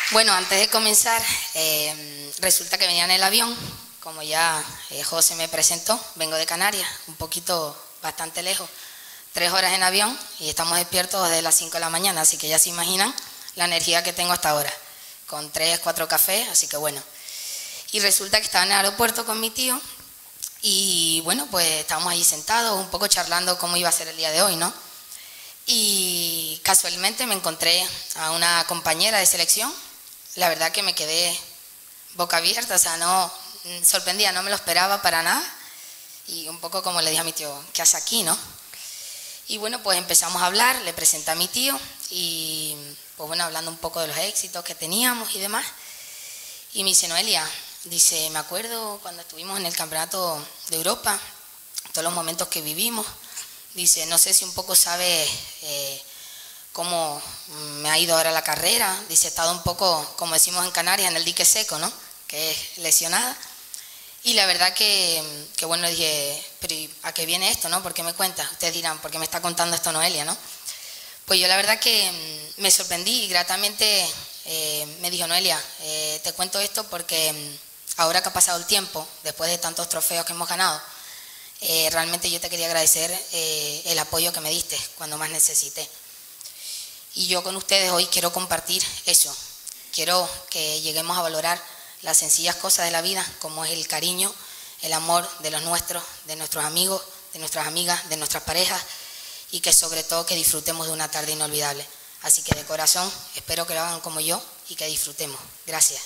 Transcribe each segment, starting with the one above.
Bueno, antes de comenzar, resulta que venía en el avión, como ya José me presentó, vengo de Canarias, un poquito, bastante lejos, 3 horas en avión y estamos despiertos desde las 5 de la mañana, así que ya se imaginan la energía que tengo hasta ahora, con 3, 4 cafés, así que bueno. Y resulta que estaba en el aeropuerto con mi tío y bueno, pues estábamos ahí sentados, un poco charlando cómo iba a ser el día de hoy, ¿no? Y casualmente me encontré a una compañera de selección. La verdad que me quedé boca abierta, o sea, no, sorprendida, no me lo esperaba para nada. Y un poco como le dije a mi tío, ¿qué hace aquí, no? Y bueno, pues empezamos a hablar, le presenté a mi tío y pues bueno, hablando un poco de los éxitos que teníamos y demás. Y me dice, Noelia, dice, me acuerdo cuando estuvimos en el Campeonato de Europa, todos los momentos que vivimos. Dice, no sé si un poco sabes cómo me ha ido ahora la carrera. Dice, he estado un poco, como decimos en Canarias, en el dique seco, ¿no? Que es lesionada. Y la verdad que bueno, dije, pero ¿a qué viene esto, no? ¿Por qué me cuentas? Ustedes dirán, ¿por qué me está contando esto Noelia, no? Pues yo la verdad que me sorprendí y gratamente me dijo, Noelia, te cuento esto porque ahora que ha pasado el tiempo, después de tantos trofeos que hemos ganado, realmente yo te quería agradecer el apoyo que me diste cuando más necesité. Y yo con ustedes hoy quiero compartir eso. Quiero que lleguemos a valorar las sencillas cosas de la vida, como es el cariño, el amor de los nuestros, de nuestros amigos, de nuestras amigas, de nuestras parejas, y que sobre todo que disfrutemos de una tarde inolvidable. Así que de corazón espero que lo hagan como yo y que disfrutemos. Gracias.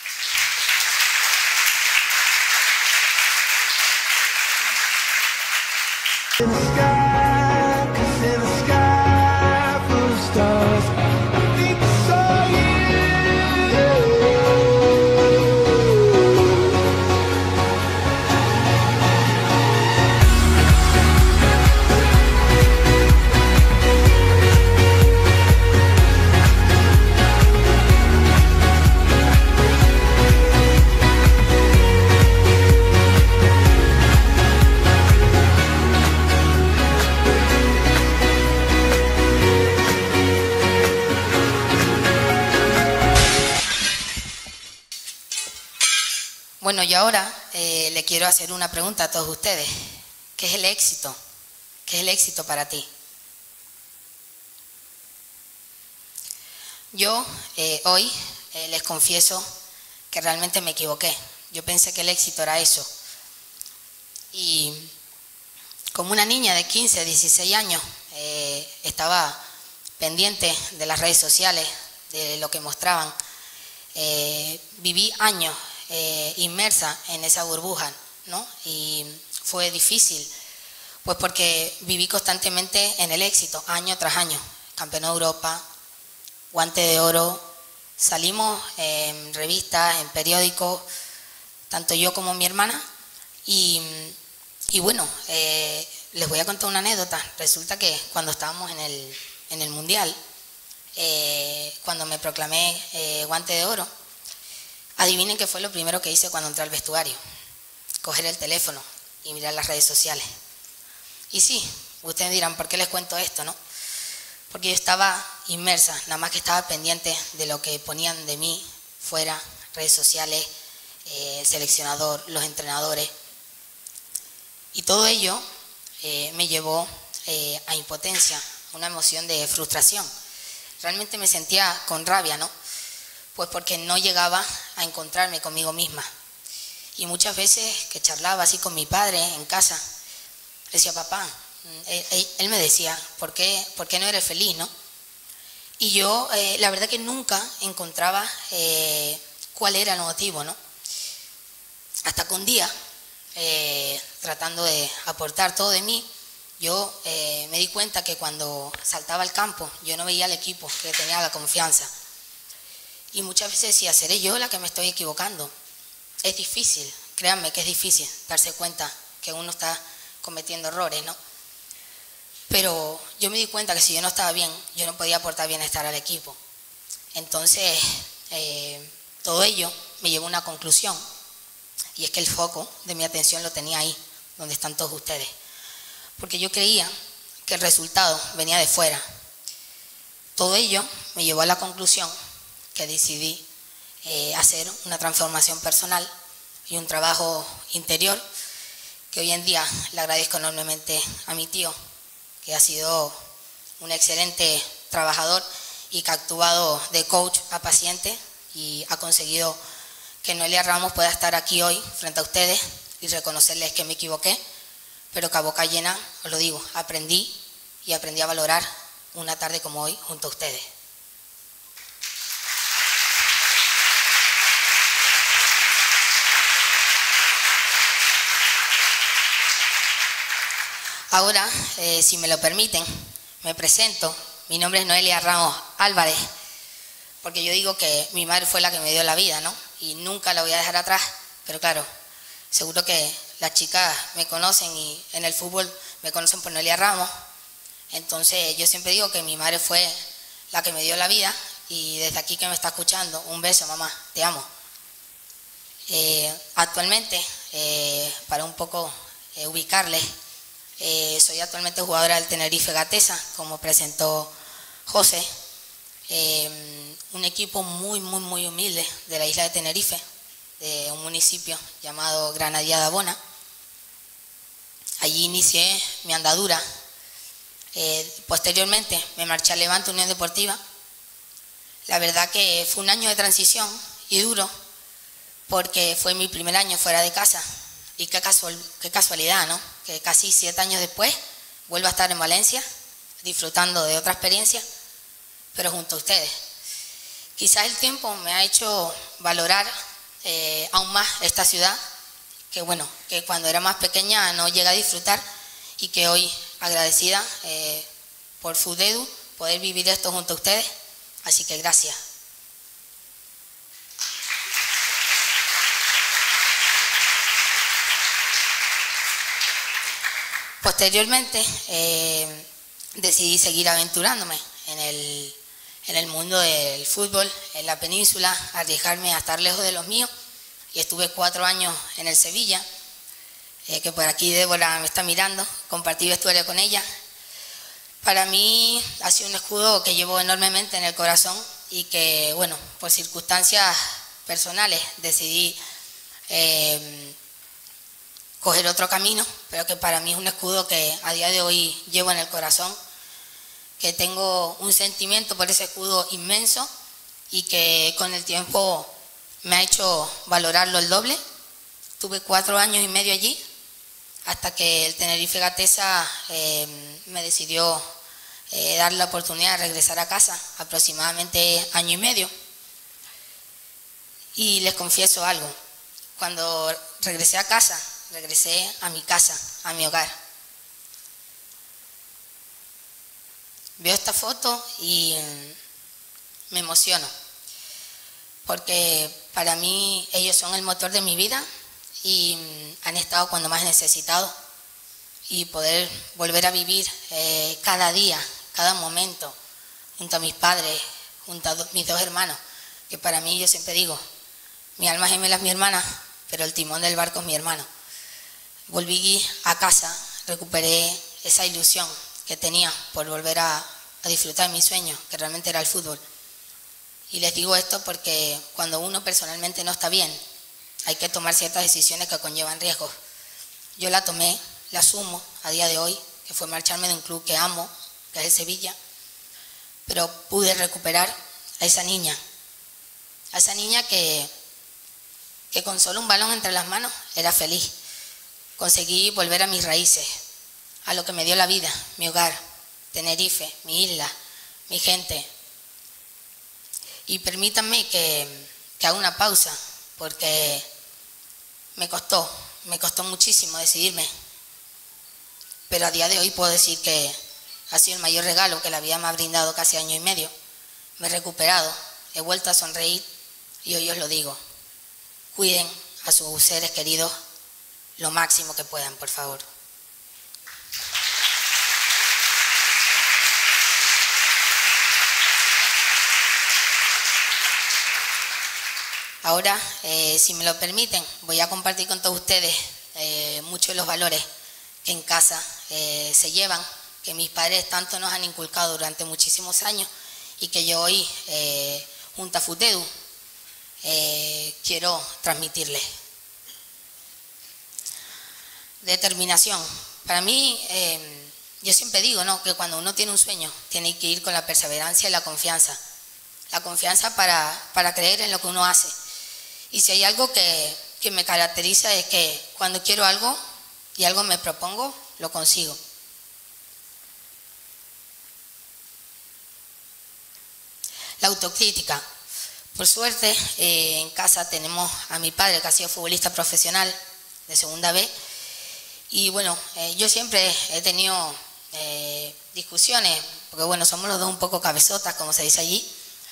Bueno, y ahora le quiero hacer una pregunta a todos ustedes. ¿Qué es el éxito? ¿Qué es el éxito para ti? Yo hoy les confieso que realmente me equivoqué. Yo pensé que el éxito era eso. Y como una niña de 15, 16 años, estaba pendiente de las redes sociales, de lo que mostraban. Viví años inmersa en esa burbuja, ¿no? Y fue difícil, pues porque viví constantemente en el éxito, año tras año, campeón de Europa, guante de oro, salimos en revistas, en periódicos, tanto yo como mi hermana, y bueno, les voy a contar una anécdota. Resulta que cuando estábamos en el Mundial, cuando me proclamé guante de oro, adivinen qué fue lo primero que hice cuando entré al vestuario. Coger el teléfono y mirar las redes sociales. Y sí, ustedes dirán, ¿por qué les cuento esto, no? Porque yo estaba inmersa, nada más que estaba pendiente de lo que ponían de mí fuera, redes sociales, el seleccionador, los entrenadores. Y todo ello me llevó a impotencia, una emoción de frustración. Realmente me sentía con rabia, ¿no? Pues porque no llegaba a encontrarme conmigo misma. Y muchas veces que charlaba así con mi padre en casa, le decía, papá, él me decía, ¿por qué no eres feliz, no? Y yo, la verdad que nunca encontraba cuál era el motivo, ¿no? Hasta que un día, tratando de aportar todo de mí, yo me di cuenta que cuando saltaba al campo, yo no veía al equipo que tenía la confianza. Y muchas veces decía, ¿seré yo la que me estoy equivocando? Es difícil, créanme que es difícil darse cuenta que uno está cometiendo errores, ¿no? Pero yo me di cuenta que si yo no estaba bien, yo no podía aportar bienestar al equipo. Entonces, todo ello me llevó a una conclusión, y es que el foco de mi atención lo tenía ahí, donde están todos ustedes. Porque yo creía que el resultado venía de fuera. Todo ello me llevó a la conclusión que decidí hacer una transformación personal y un trabajo interior que hoy en día le agradezco enormemente a mi tío, que ha sido un excelente trabajador y que ha actuado de coach a paciente y ha conseguido que Noelia Ramos pueda estar aquí hoy frente a ustedes y reconocerles que me equivoqué, pero que a boca llena, os lo digo, aprendí a valorar una tarde como hoy junto a ustedes. Ahora, si me lo permiten, me presento. Mi nombre es Noelia Ramos Álvarez, porque yo digo que mi madre fue la que me dio la vida, ¿no? Y nunca la voy a dejar atrás, pero claro, seguro que las chicas me conocen y en el fútbol me conocen por Noelia Ramos. Entonces yo siempre digo que mi madre fue la que me dio la vida y desde aquí que me está escuchando, un beso, mamá, te amo. Actualmente, para un poco ubicarles, soy actualmente jugadora del Tenerife Gatesa, como presentó José, un equipo muy humilde de la isla de Tenerife, de un municipio llamado Granadilla de Abona. Allí inicié mi andadura. Posteriormente me marché a Levante Unión Deportiva. La verdad que fue un año de transición y duro, porque fue mi primer año fuera de casa. Y qué casualidad, ¿no? Que casi 7 años después vuelvo a estar en Valencia, disfrutando de otra experiencia, pero junto a ustedes. Quizás el tiempo me ha hecho valorar aún más esta ciudad, que bueno, que cuando era más pequeña no llegué a disfrutar y que hoy agradecida por FUDEDU poder vivir esto junto a ustedes. Así que gracias. Posteriormente decidí seguir aventurándome en el mundo del fútbol, en la península, arriesgarme a estar lejos de los míos, y estuve 4 años en el Sevilla, que por aquí Débora me está mirando, compartí vestuario con ella. Para mí ha sido un escudo que llevo enormemente en el corazón y que, bueno, por circunstancias personales decidí coger otro camino, pero que para mí es un escudo que a día de hoy llevo en el corazón, que tengo un sentimiento por ese escudo inmenso y que con el tiempo me ha hecho valorarlo el doble. Tuve 4 años y medio allí, hasta que el Tenerife Gatesa me decidió dar la oportunidad de regresar a casa, aproximadamente año y medio. Y les confieso algo, cuando regresé a casa, regresé a mi casa, a mi hogar. Veo esta foto y me emociono, porque para mí ellos son el motor de mi vida y han estado cuando más he necesitado, y poder volver a vivir cada día, cada momento, junto a mis padres, junto a mis 2 hermanos, que para mí yo siempre digo, mi alma gemela es mi hermana, pero el timón del barco es mi hermano. Volví a casa, recuperé esa ilusión que tenía por volver a disfrutar de mi sueño, que realmente era el fútbol. Y les digo esto porque cuando uno personalmente no está bien, hay que tomar ciertas decisiones que conllevan riesgos. Yo la tomé, la asumo a día de hoy, que fue marcharme de un club que amo, que es el Sevilla, pero pude recuperar a esa niña que con solo un balón entre las manos era feliz. Conseguí volver a mis raíces, a lo que me dio la vida, mi hogar, Tenerife, mi isla, mi gente. Y permítanme que haga una pausa, porque me costó muchísimo decidirme, pero a día de hoy puedo decir que ha sido el mayor regalo que la vida me ha brindado casi año y medio. Me he recuperado, he vuelto a sonreír y hoy os lo digo, cuiden a sus seres queridos lo máximo que puedan, por favor. Ahora, si me lo permiten, voy a compartir con todos ustedes muchos de los valores que en casa se llevan, que mis padres tanto nos han inculcado durante muchísimos años y que yo hoy, junto a FUTEDU, quiero transmitirles. Determinación. Para mí, yo siempre digo, ¿no?, que cuando uno tiene un sueño, tiene que ir con la perseverancia y la confianza. La confianza para creer en lo que uno hace. Y si hay algo que me caracteriza es que cuando quiero algo y algo me propongo, lo consigo. La autocrítica. Por suerte, en casa tenemos a mi padre, que ha sido futbolista profesional de segunda B. Y bueno, yo siempre he tenido discusiones, porque bueno, somos los dos un poco cabezotas, como se dice allí.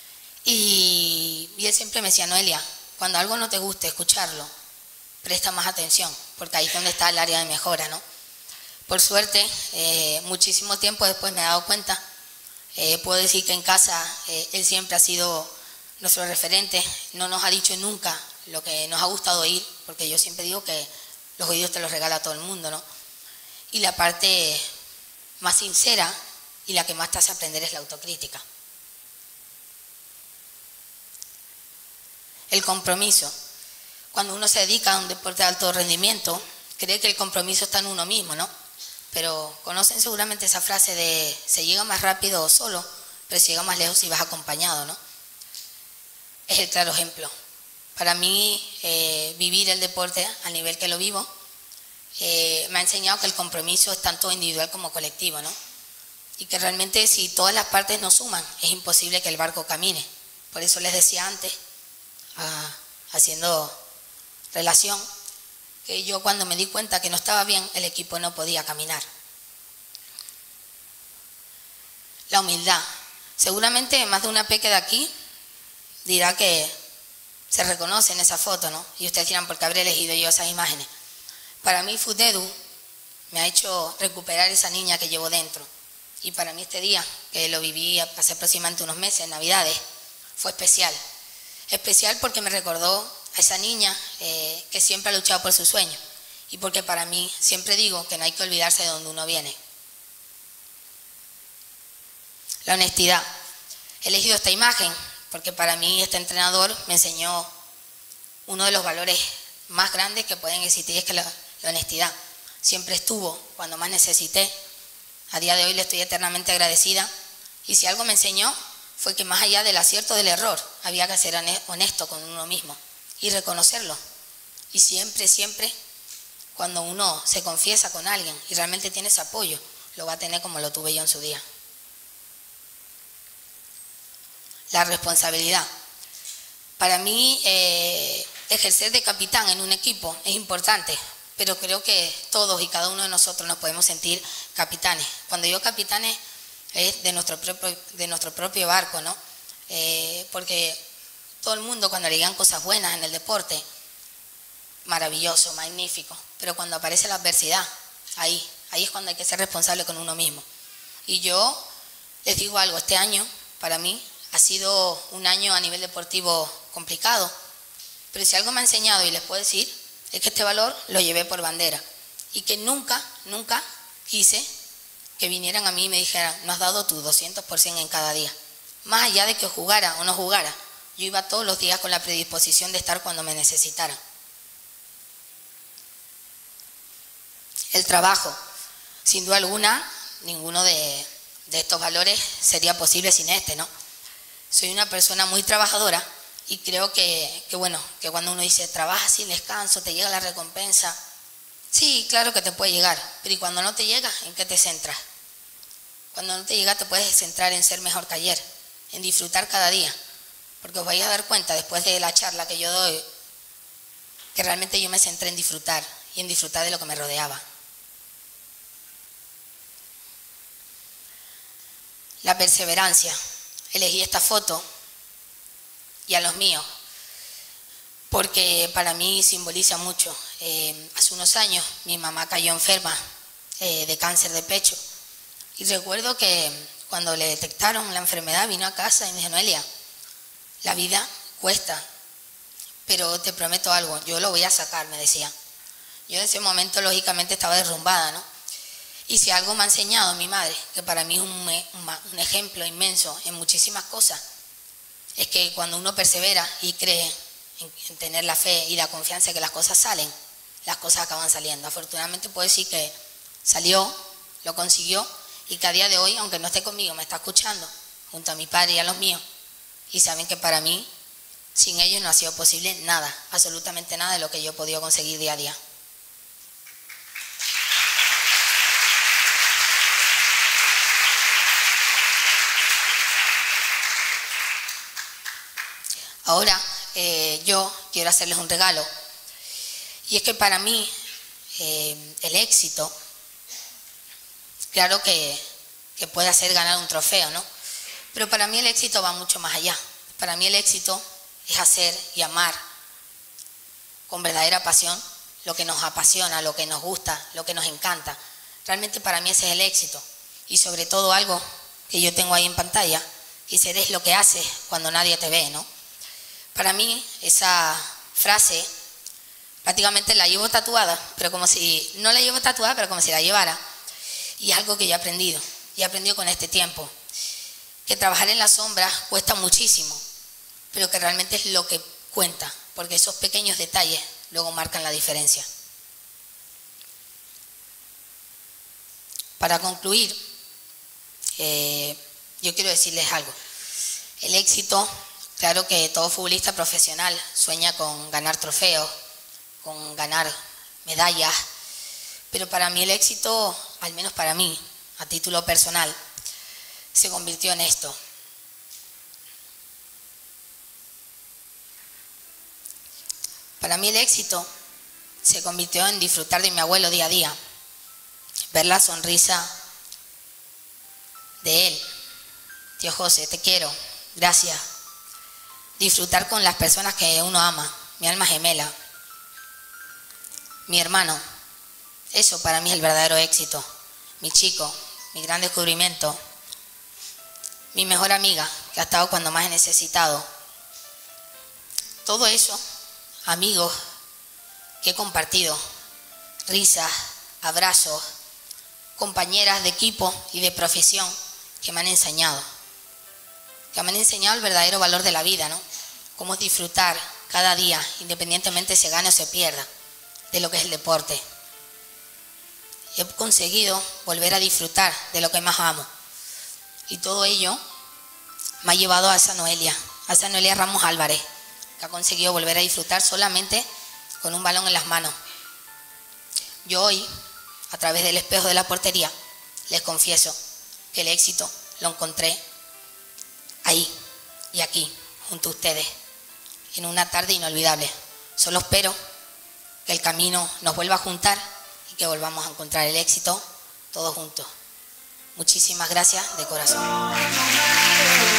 Y él siempre me decía, Noelia, cuando algo no te guste escucharlo, presta más atención, porque ahí es donde está el área de mejora, ¿no? Por suerte, muchísimo tiempo después me he dado cuenta, puedo decir que en casa él siempre ha sido nuestro referente, no nos ha dicho nunca lo que nos ha gustado oír, porque yo siempre digo que los oídos te los regala todo el mundo, ¿no? Y la parte más sincera y la que más te hace aprender es la autocrítica. El compromiso. Cuando uno se dedica a un deporte de alto rendimiento, cree que el compromiso está en uno mismo, ¿no? Pero conocen seguramente esa frase de se llega más rápido solo, pero se llega más lejos si vas acompañado, ¿no? Es el claro ejemplo. Para mí, vivir el deporte al nivel que lo vivo, me ha enseñado que el compromiso es tanto individual como colectivo, ¿no? Y que realmente si todas las partes no suman, es imposible que el barco camine. Por eso les decía antes, haciendo relación, que yo cuando me di cuenta que no estaba bien, el equipo no podía caminar. La humildad. Seguramente más de una peque de aquí dirá que se reconoce en esa foto, ¿no? Y ustedes dirán, ¿por qué habré elegido yo esas imágenes? Para mí FUTEDU me ha hecho recuperar esa niña que llevo dentro. Y para mí este día, que lo viví hace aproximadamente unos meses, en Navidades, fue especial. Especial porque me recordó a esa niña que siempre ha luchado por su sueño. Y porque para mí, siempre digo que no hay que olvidarse de dónde uno viene. La honestidad. He elegido esta imagen porque para mí este entrenador me enseñó uno de los valores más grandes que pueden existir, es que la honestidad. Siempre estuvo cuando más necesité. A día de hoy le estoy eternamente agradecida. Y si algo me enseñó fue que más allá del acierto del error, había que ser honesto con uno mismo y reconocerlo. Y siempre, siempre, cuando uno se confiesa con alguien y realmente tiene ese apoyo, lo va a tener como lo tuve yo en su día. La responsabilidad. Para mí, ejercer de capitán en un equipo es importante, pero creo que todos y cada uno de nosotros nos podemos sentir capitanes. Cuando digo capitanes es de nuestro propio barco, ¿no? Porque todo el mundo cuando le digan cosas buenas en el deporte, maravilloso, magnífico, pero cuando aparece la adversidad, ahí es cuando hay que ser responsable con uno mismo. Y yo les digo algo, este año para mí ha sido un año a nivel deportivo complicado, pero si algo me ha enseñado y les puedo decir es que este valor lo llevé por bandera y que nunca quise que vinieran a mí y me dijeran, no has dado tu 200% en cada día. Más allá de que jugara o no jugara, yo iba todos los días con la predisposición de estar cuando me necesitaran. El trabajo. Sin duda alguna, ninguno de estos valores sería posible sin este, ¿no? Soy una persona muy trabajadora y creo que cuando uno dice trabaja sin descanso, te llega la recompensa. Sí, claro que te puede llegar, pero ¿y cuando no te llega, en qué te centras? Cuando no te llega te puedes centrar en ser mejor que ayer, en disfrutar cada día, porque os vais a dar cuenta después de la charla que yo doy, que realmente yo me centré en disfrutar y en disfrutar de lo que me rodeaba. La perseverancia. Elegí esta foto y a los míos, porque para mí simboliza mucho. Hace unos años mi mamá cayó enferma de cáncer de pecho y recuerdo que cuando le detectaron la enfermedad vino a casa y me dijo, Noelia, la vida cuesta, pero te prometo algo, yo lo voy a sacar, me decía. Yo en ese momento lógicamente estaba derrumbada, ¿no? Y si algo me ha enseñado mi madre, que para mí es un ejemplo inmenso en muchísimas cosas, es que cuando uno persevera y cree en tener la fe y la confianza de que las cosas salen, las cosas acaban saliendo. Afortunadamente puedo decir que salió, lo consiguió, y que a día de hoy, aunque no esté conmigo, me está escuchando, junto a mi padre y a los míos, y saben que para mí, sin ellos no ha sido posible nada, absolutamente nada de lo que yo he podido conseguir día a día. Ahora yo quiero hacerles un regalo, y es que para mí el éxito, claro que puede hacer ganar un trofeo, ¿no? Pero para mí el éxito va mucho más allá. Para mí el éxito es hacer y amar con verdadera pasión lo que nos apasiona, lo que nos gusta, lo que nos encanta. Realmente para mí ese es el éxito. Y sobre todo algo que yo tengo ahí en pantalla, que eres lo que haces cuando nadie te ve, ¿no? Para mí esa frase prácticamente la llevo tatuada, pero como si, no la llevo tatuada, pero como si la llevara. Y es algo que yo he aprendido, y he aprendido con este tiempo, que trabajar en la sombra cuesta muchísimo, pero que realmente es lo que cuenta, porque esos pequeños detalles luego marcan la diferencia. Para concluir, yo quiero decirles algo. El éxito, claro que todo futbolista profesional sueña con ganar trofeos, con ganar medallas, pero para mí el éxito, al menos para mí, a título personal, se convirtió en esto. Para mí el éxito se convirtió en disfrutar de mi abuelo día a día, ver la sonrisa de él. Tío José, te quiero, gracias. Disfrutar con las personas que uno ama, mi alma gemela, mi hermano. Eso para mí es el verdadero éxito. Mi chico, mi gran descubrimiento, mi mejor amiga, que ha estado cuando más he necesitado. Todo eso, amigos que he compartido, risas, abrazos, compañeras de equipo y de profesión que me han enseñado el verdadero valor de la vida, ¿no? Cómo disfrutar cada día, independientemente se gane o se pierda, de lo que es el deporte. He conseguido volver a disfrutar de lo que más amo. Y todo ello me ha llevado a esa Noelia Ramos Álvarez, que ha conseguido volver a disfrutar solamente con un balón en las manos. Yo hoy, a través del espejo de la portería, les confieso que el éxito lo encontré ahí y aquí, junto a ustedes, en una tarde inolvidable. Solo espero que el camino nos vuelva a juntar y que volvamos a encontrar el éxito todos juntos. Muchísimas gracias de corazón.